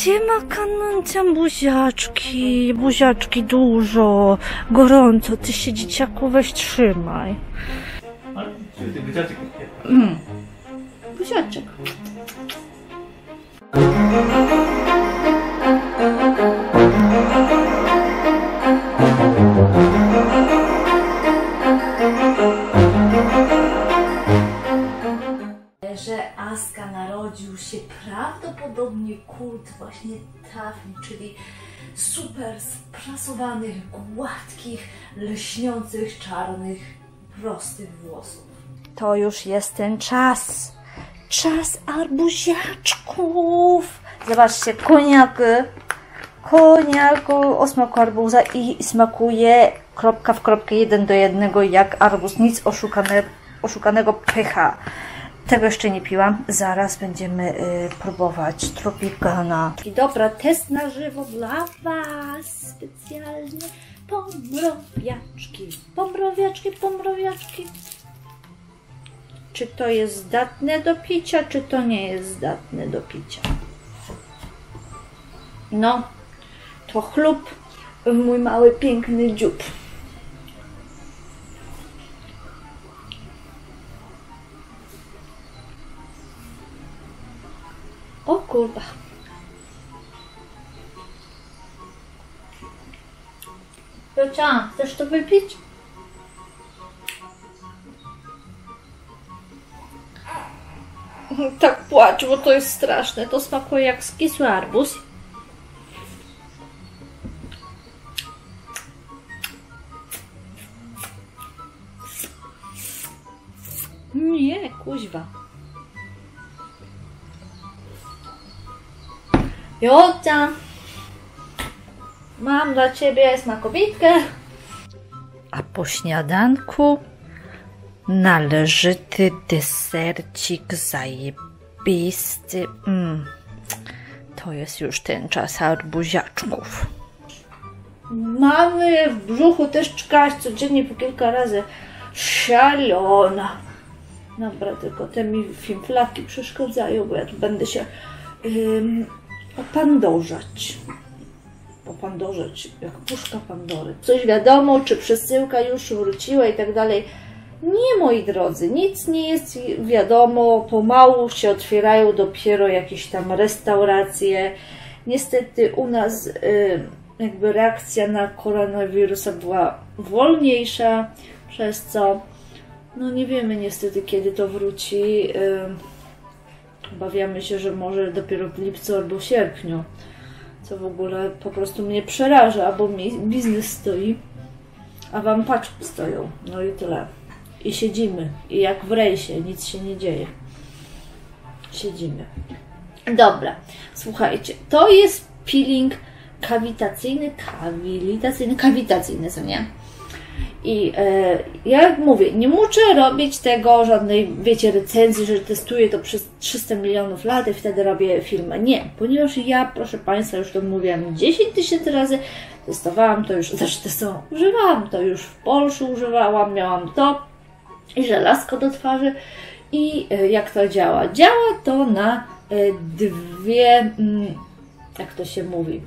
Siema Kanuncia, buziaczki, buziaczki dużo, gorąco, ty się dzieciaku weź trzymaj. Ale ty buziaczek. Buziaczek. Że Aska narodził się prawdopodobnie kult właśnie Daphne, czyli super sprasowanych, gładkich, lśniących, czarnych, prostych włosów. To już jest ten czas. Czas arbuziaczków. Zobaczcie, koniak o smaku arbuza i smakuje kropka w kropkę 1:1 jak arbuz. Nic oszukanego pycha. Tego jeszcze nie piłam. Zaraz będziemy próbować Tropicana. I dobra, test na żywo dla Was. Specjalnie pomrowiaczki. Pomrowiaczki. Czy to jest zdatne do picia, czy to nie jest zdatne do picia? No, to chlub w mój mały, piękny dziób. O kurwa. Ciocia, chcesz to wypić? Tak płacz, bo to jest straszne. To smakuje jak skisły arbuz. Nie, kuźwa. Jocia, mam dla Ciebie smakowitkę. A po śniadanku należyty desercik zajebisty. To jest już ten czas arbuziaczków. Mamy w brzuchu też czkać codziennie po kilka razy. Szalona. Dobra, tylko te mi fimflaki przeszkadzają, bo ja tu będę się opandorzać, jak puszka Pandory. Coś wiadomo, czy przesyłka już wróciła i tak dalej. Nie, moi drodzy, nic nie jest wiadomo, pomału się otwierają dopiero jakieś tam restauracje. Niestety u nas jakby reakcja na koronawirusa była wolniejsza, przez co no nie wiemy niestety, kiedy to wróci. Obawiamy się, że może dopiero w lipcu albo sierpniu, co w ogóle po prostu mnie przeraża, bo mi biznes stoi, a Wam paczki stoją, no i tyle. I siedzimy, i jak w rejsie, nic się nie dzieje. Siedzimy. Dobra, słuchajcie, to jest peeling kawitacyjny, co nie? I jak mówię, nie muszę robić tego żadnej, wiecie, recenzji, że testuję to przez 300 milionów lat i wtedy robię film. Nie, ponieważ ja, proszę Państwa, już to mówiłam 10 000 razy, testowałam to już, używałam to już w Polsce, używałam, miałam to i żelazko do twarzy. I jak to działa? Działa to na dwie, jak to się mówi,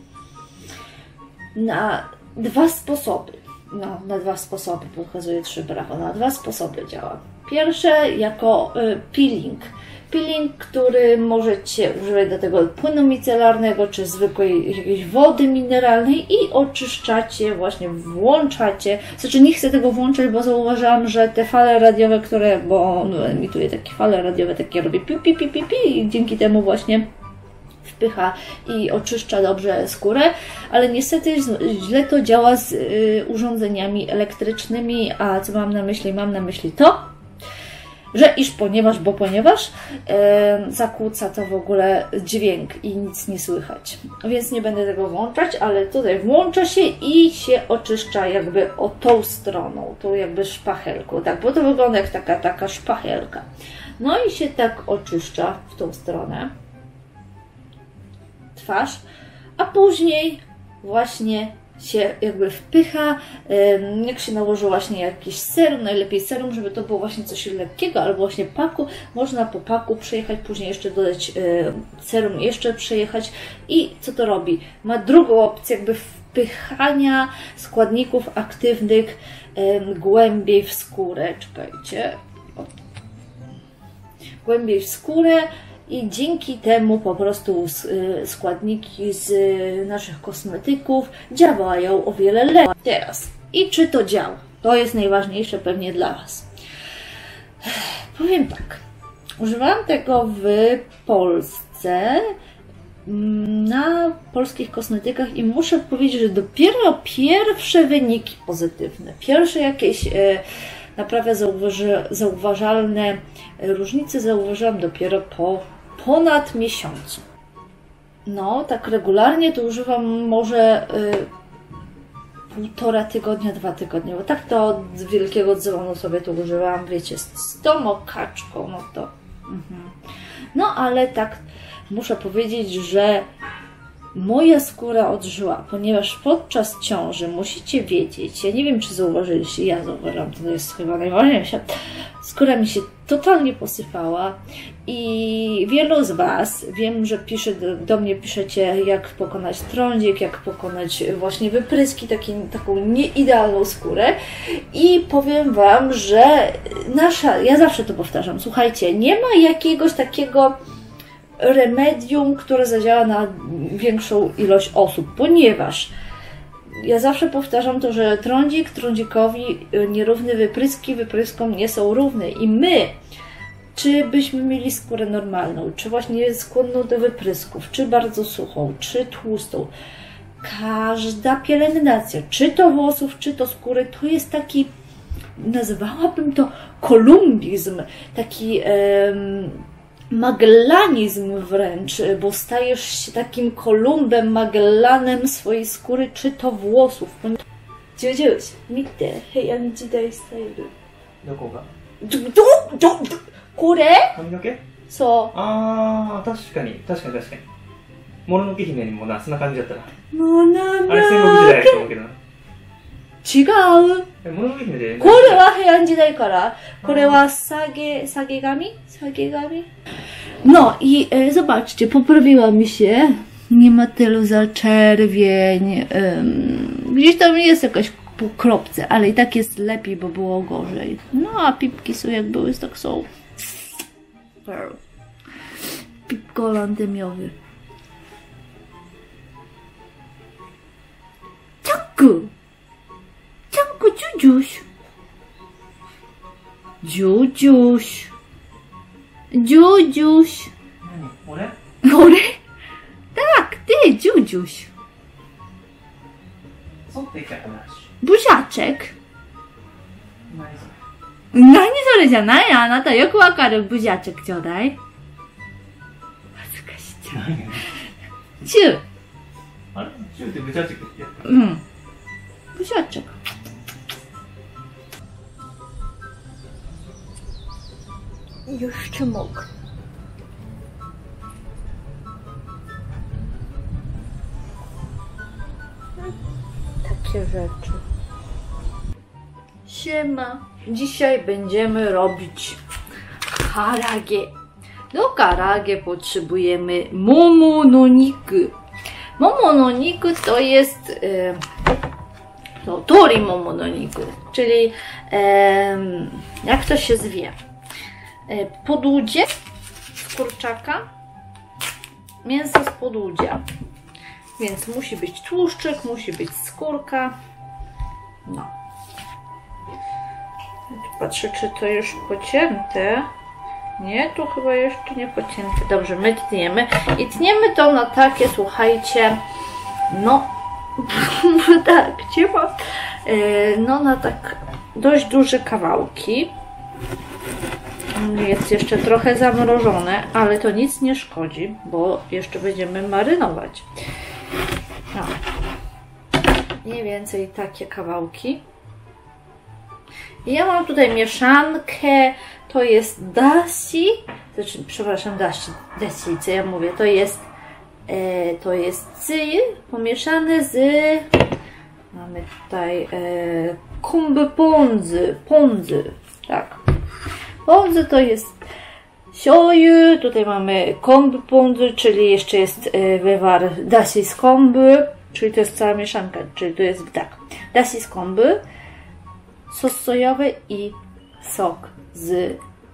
na dwa sposoby. No, na dwa sposoby, pokazuję 3, brawo, na 2 sposoby działa. Pierwsze jako peeling. Peeling, który możecie używać do tego płynu micelarnego, czy zwykłej jakiejś wody mineralnej i oczyszczacie, właśnie włączacie. Znaczy nie chcę tego włączać, bo zauważyłam, że te fale radiowe, bo on emituje takie fale radiowe, takie robi pi i dzięki temu właśnie wpycha i oczyszcza dobrze skórę, ale niestety źle to działa z urządzeniami elektrycznymi, a co mam na myśli? Mam na myśli to, że ponieważ zakłóca to w ogóle dźwięk i nic nie słychać. Więc nie będę tego włączać, ale tutaj włącza się i się oczyszcza jakby o tą stroną, tą jakby szpachelką, tak, bo to wygląda jak taka szpachelka. No i się tak oczyszcza w tą stronę twarz, a później właśnie się jakby wpycha, jak się nałoży właśnie jakiś serum, najlepiej serum, żeby to było właśnie coś lekkiego, albo właśnie paku, można po paku przejechać, później jeszcze dodać serum, jeszcze przejechać i co to robi? Ma drugą opcję jakby wpychania składników aktywnych głębiej w skórę, czekajcie, głębiej w skórę i dzięki temu po prostu składniki z naszych kosmetyków działają o wiele lepiej. Teraz, i czy to działa? To jest najważniejsze pewnie dla Was. Powiem tak, używałam tego w Polsce na polskich kosmetykach i muszę powiedzieć, że dopiero pierwsze wyniki pozytywne, pierwsze jakieś naprawdę zauważalne różnice zauważyłam dopiero po ponad miesiącu. No, tak regularnie to używam może 1,5 tygodnia, 2 tygodnie, bo tak to z wielkiego dzwonu sobie to używałam, wiecie, z tą mokaczką, no to... No, ale tak muszę powiedzieć, że moja skóra odżyła, ponieważ podczas ciąży musicie wiedzieć, ja nie wiem, czy zauważyliście, ja zauważyłam, to jest chyba najważniejsze, skóra mi się totalnie posypała i wielu z Was, wiem, że do mnie piszecie, jak pokonać trądzik, jak pokonać właśnie wypryski, taką nieidealną skórę i powiem Wam, że ja zawsze to powtarzam, słuchajcie, nie ma jakiegoś takiego remedium, które zadziała na większą ilość osób, ponieważ ja zawsze powtarzam to, że trądzik trądzikowi nierówny, wypryski wypryskom nie są równe i my, czy byśmy mieli skórę normalną, czy właśnie skłonną do wyprysków, czy bardzo suchą, czy tłustą, każda pielęgnacja, czy to włosów, czy to skóry, to jest taki, nazwałabym to kolumbizm, taki magellanizm wręcz, bo stajesz się takim Kolumbem, Magellanem swojej skóry, czy to włosów. Dziudziuś, mite, heian jidai stylu. どこがこれ髪の毛そう。 ああ、確かに。もののけ姫にもな、そんな感じだったな。 もののけあれ戦国時代だと思うけどな。 違う。 もののけ姫で。 これは平安時代から。これは下げ髪。No i zobaczcie, poprawiła mi się. Nie ma tylu zaczerwień. Gdzieś tam jest jakaś po kropce, ale i tak jest lepiej, bo było gorzej. No a pipki są jak były, tak są. Pipkolandemiowy. Cianku, dziudziuś. Dziudziuś. Ore? Tak, ty, dziudziuś. そっていった話。 Buziaczek. 何それ。 何それじゃないあなたよくわかるbuziaczekちょうだい。恥ずかしい。 何チュー。 あれチューってブチャチェクってやった。 うん。buziaczek. Jeszcze mogę. Takie rzeczy. Siema. Dzisiaj będziemy robić karage. Do karage potrzebujemy momo no niku. Momo no niku to jest tori momo no niku, czyli jak to się zwie? Podłudzie z kurczaka, mięso z podłudzia, więc musi być tłuszczyk, musi być skórka. No. Patrzę, czy to już pocięte. Nie, tu chyba jeszcze nie pocięte. Dobrze, my tniemy i tniemy to na takie, słuchajcie, no tak, ciepło, no na tak dość duże kawałki. Jest jeszcze trochę zamrożone, ale to nic nie szkodzi, bo jeszcze będziemy marynować. No. Mniej więcej takie kawałki. I ja mam tutaj mieszankę, to jest dashi, znaczy, przepraszam, dashi, co ja mówię, to jest tsuyu pomieszane z Mamy tutaj kumby pondzy, tak. Pondzy to jest shoyu, tutaj mamy kombu pondzy, czyli jeszcze jest wywar dashi z komby, czyli to jest cała mieszanka, czyli to jest tak, dashi z komby, sos sojowy i sok z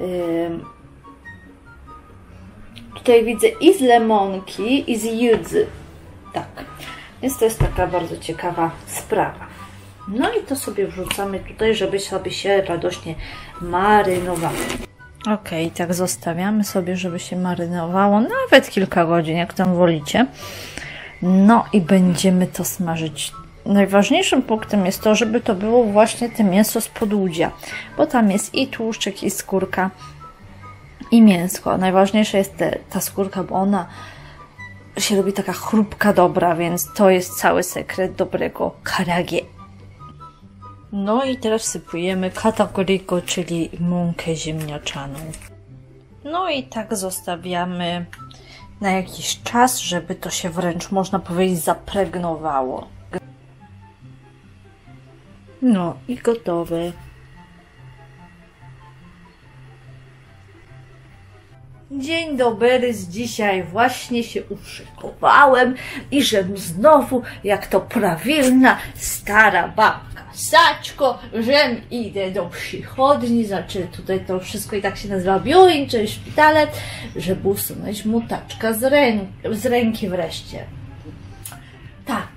tutaj widzę i z lemonki, i z yudzy. Tak. Więc to jest taka bardzo ciekawa sprawa. No i to sobie wrzucamy tutaj, żeby sobie się radośnie marynowało. Ok, tak zostawiamy sobie, żeby się marynowało nawet kilka godzin, jak tam wolicie. No i będziemy to smażyć. Najważniejszym punktem jest to, żeby to było właśnie te mięso z podłudzia, bo tam jest i tłuszczyk, i skórka, i mięsko. Najważniejsza jest ta skórka, bo ona się robi taka chrupka dobra, więc to jest cały sekret dobrego karage. No i teraz sypujemy katakuriko, czyli mąkę ziemniaczaną. No i tak zostawiamy na jakiś czas, żeby to się wręcz, można powiedzieć, zapregnowało. No i gotowe. Dzień dobry, z dzisiaj właśnie się uszykowałem i żem znowu, jak to prawilna stara babka Saćko, żem idę do przychodni, znaczy tutaj to wszystko i tak się nazywa biuring, czyli szpitale, żeby usunąć mutaczka z ręki wreszcie. Tak.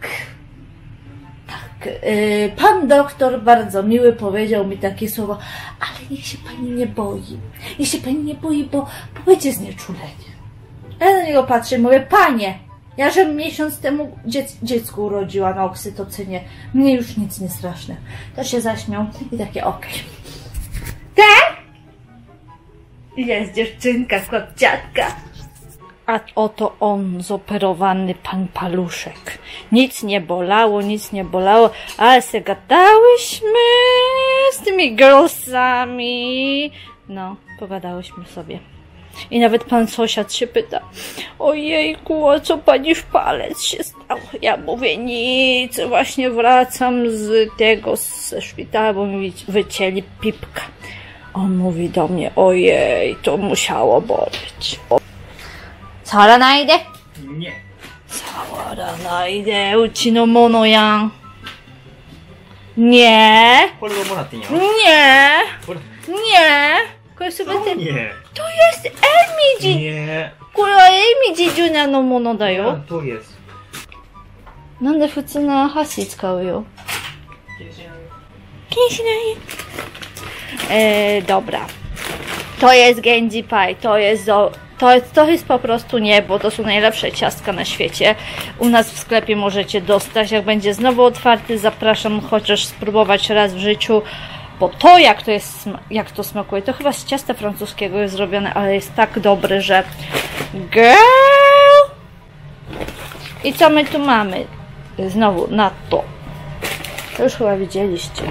Pan doktor bardzo miły powiedział mi takie słowo, ale niech się pani nie boi. Niech się pani nie boi, bo będzie znieczulenie. Ja na niego patrzę i mówię, panie, ja żem miesiąc temu dziecko urodziła na oksytocynie. Mnie już nic nie straszne. To się zaśmiał i takie okej. Tak? Jest dziewczynka, chłopciatka. A oto on, zoperowany pan Paluszek. Nic nie bolało, ale se gadałyśmy z tymi girlsami. No, pogadałyśmy sobie. I nawet pan sąsiad się pyta, ojejku, a co pani w palec się stało? Ja mówię, nic, właśnie wracam ze szpitala, bo mi wycięli pipka. On mówi do mnie, ojej, to musiało boleć. 触らないで。 Nie. 触らないで。うちのものやん。Nie. これをもらっていいよ。 Nie. これ。 Nie. これすべて。 Nie. To jest Emi Nie. これはエミジジュニアのものだよ。 とjest. なんで普通の箸使うよ。 気にしないよ。 気にしない。dobra. To jest Genji Pie. To jest po prostu niebo, to są najlepsze ciastka na świecie. U nas w sklepie możecie dostać, jak będzie znowu otwarty, zapraszam chociaż spróbować raz w życiu, bo to jak to smakuje, to chyba z ciasta francuskiego jest zrobione, ale jest tak dobre, że girl! I co my tu mamy? Znowu natto. To już chyba widzieliście.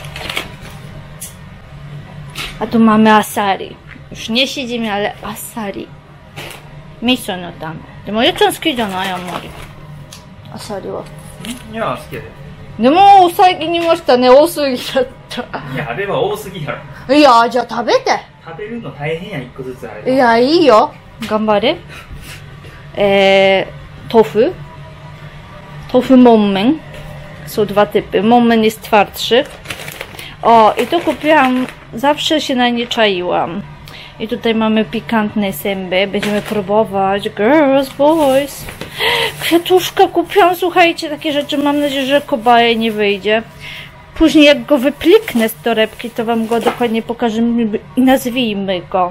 A tu mamy asari. Już nie siedzimy, ale asari. 味噌のため。でも、ゆっちゃん好きじゃないあんまり。アサリは。 いや、好きやで。 でも、最近見ましたね。多すぎだった。 いや、あれは多すぎやろ。 いや、じゃあ食べて。 食べるの大変や、一個ずつあれ。 いや、いいよ。頑張れ。tofu. Tofu monmen. Są dwa typy. Monmen jest twardszy. O, i to kupiłam. Zawsze się na nie czaiłam. I tutaj mamy pikantne sęby. Będziemy próbować. Girls, boys. Kwiatuszka kupiłam. Słuchajcie, takie rzeczy. Mam nadzieję, że kobaje nie wyjdzie. Później jak go wypliknę z torebki, to wam go dokładnie pokażemy i nazwijmy go.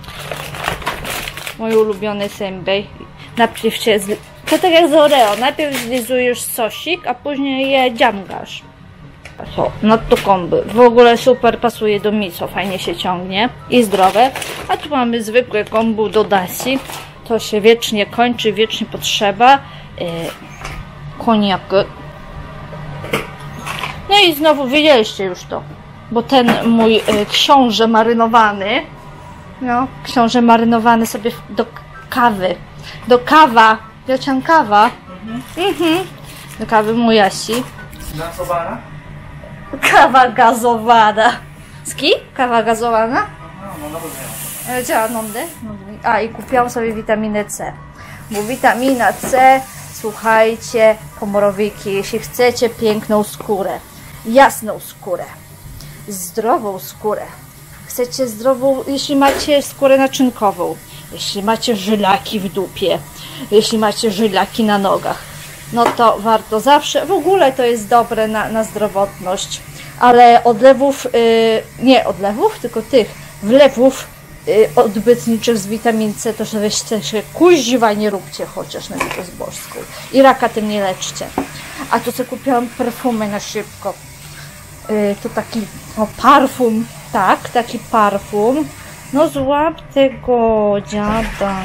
Mój ulubiony sębej. Najpierw się to tak jak z Oreo. Najpierw zlizujesz sosik, a później je dziamgasz. To, natto komby. W ogóle super pasuje do miso, fajnie się ciągnie i zdrowe. A tu mamy zwykłe kombu do dashi. To się wiecznie kończy, wiecznie potrzeba. Koniak. No i znowu widzieliście już to. Bo ten mój książę marynowany. No, książę marynowany sobie do kawy. Do kawa. Wielcian kawa. Do kawy Mujashi. Nasobara? Kawa gazowana. Ski? Kawa gazowana? No, no, no, Działa nądy. A i kupiłam sobie witaminę C. Bo witamina C, słuchajcie, komorowiki, jeśli chcecie piękną skórę, jasną skórę, zdrową skórę, chcecie zdrową, jeśli macie skórę naczynkową, jeśli macie żylaki w dupie, jeśli macie żylaki na nogach, no to warto zawsze, w ogóle to jest dobre na zdrowotność, ale odlewów, nie odlewów, tylko tych wlewów odbytniczych z witamin C, to że weźcie się kuźwa nie róbcie chociaż na litość boską i raka tym nie leczcie. A tu sobie kupiłam perfumy na szybko. To taki parfum, tak, taki parfum. No złap tego dziada.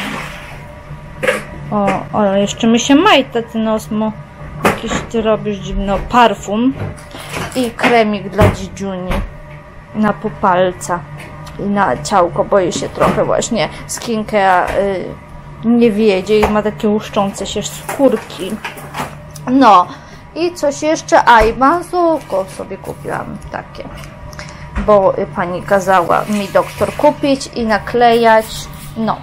O, jeszcze mi się majta ten osmo. Jakiś ty robisz dziwno. Parfum i kremik dla dzidziuni na popalca i na ciałko. Boję się trochę właśnie skincare nie wiedzie i ma takie łuszczące się skórki. No i coś jeszcze, i bazuko sobie kupiłam takie, bo pani kazała mi doktor kupić i naklejać. No.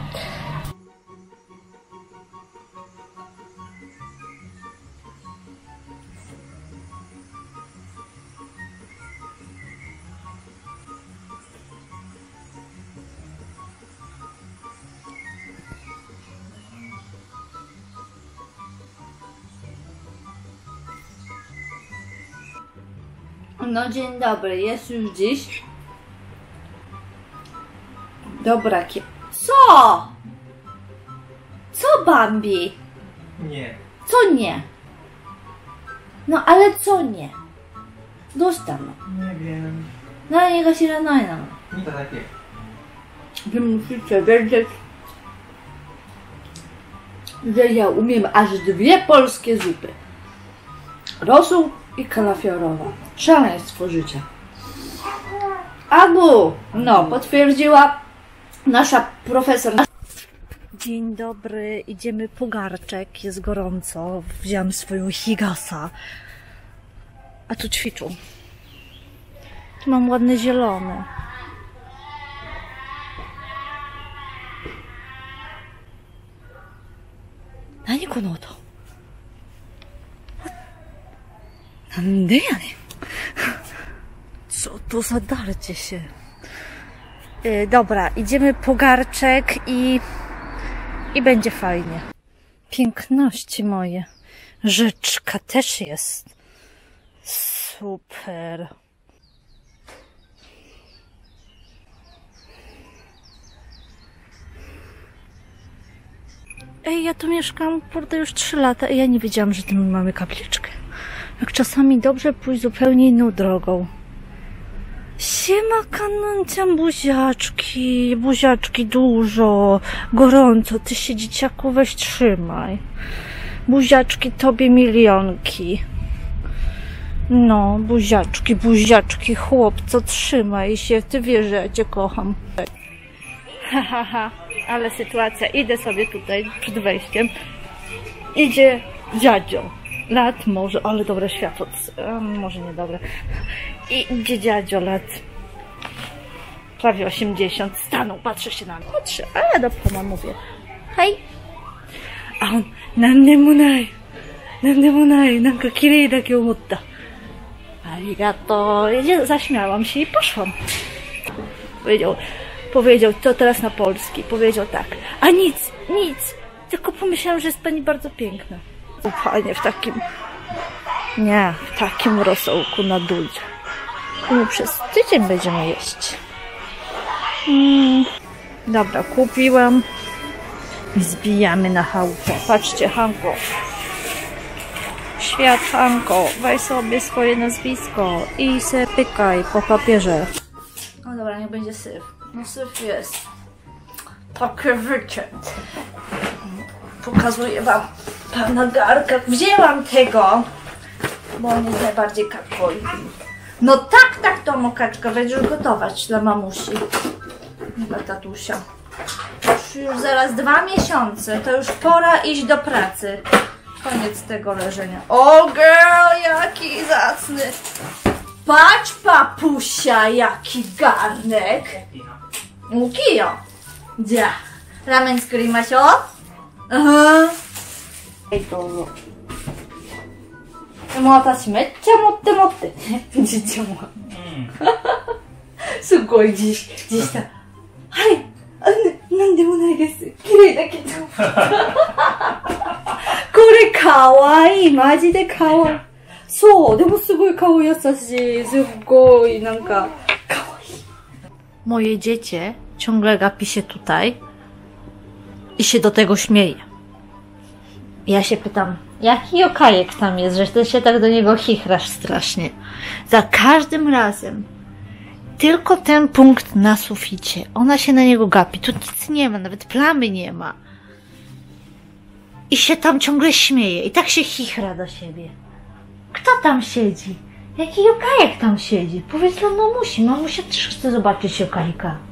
No dzień dobry, jest już dziś. Dobra, co? Co, Bambi? Nie. Co nie? No ale co nie? Dostano. Nie wiem. No niego się ranojna. Nie to takie. Wy musicie wiedzieć, że ja umiem aż 2 polskie zupy. Rosół i kalafiorowa. Szaleństwo życia. Agu! No, potwierdziła nasza profesor. Dzień dobry, idziemy po garczek, jest gorąco. Wziąłem swoją higasa. A tu ćwiczą. Tu mam ładne zielone. Nani konoto? Nande ya ne? Co to za darcie się? Dobra, idziemy po garczek i będzie fajnie. Piękności moje. Rzeczka też jest. Super. Ej, ja tu mieszkam, kurde, już 3 lata i ja nie wiedziałam, że tam mamy kapliczkę. Jak czasami dobrze pójść zupełnie inną drogą. Siema, kanunciam, buziaczki, buziaczki dużo, gorąco, ty się dzieciaku weź trzymaj. Buziaczki tobie milionki. No, buziaczki, chłopco, trzymaj się, ty wiesz, że ja cię kocham. Hahaha, ale sytuacja, idę sobie tutaj przed wejściem, idzie dziadzio. Lat może, ale dobre światło, może niedobre. I idzie dziadzio lat prawie 80, stanął, patrzy się na mnie, patrzy, a ja do pana mówię, hej. A on, nandemonai, nanka kirei dake omotta. Arigato. Zaśmiałam się i poszłam. Powiedział, to teraz na polski, powiedział tak, a nic, tylko pomyślałam, że jest pani bardzo piękna. Panie, w takim rosołku na dudzie. My przez tydzień będziemy jeść. Dobra, kupiłam i zbijamy na chałupę. Patrzcie, Hanko. Świat, Hanko, weź sobie swoje nazwisko i se pykaj po papierze. No dobra, niech będzie syf. No syf jest. Takie życie. Pokazuję wam pana garka. Wzięłam tego, bo on jest najbardziej kaczkoi. No tak, to mokaczka, będziesz gotować dla mamusi. Dla tatusia. Już zaraz 2 miesiące, to już pora iść do pracy. Koniec tego leżenia. O girl, jaki zacny. Patrz, papusia, jaki garnek. Mukijo. Gdzie? Ramen skurimasho? Aha. Ej, to. でも私めっちゃ持って持ってね。じいちゃんは。すごいじした。はい。なんでもないです。綺麗だけど。これかわいい。マジでかわいい。そう。でもすごい顔優しい。すっごいなんか、かわいい。Moje dziecię ciągle gapi się tutaj i się do tego śmieje. Ja się pytam, jaki okajek tam jest, że ty się tak do niego chichrasz strasznie. Za każdym razem tylko ten punkt na suficie. Ona się na niego gapi. Tu nic nie ma, nawet plamy nie ma. I się tam ciągle śmieje. I tak się chichra do siebie. Kto tam siedzi? Jaki okajek tam siedzi? Powiedz dla mamusi. Mamusia też chce zobaczyć okajka.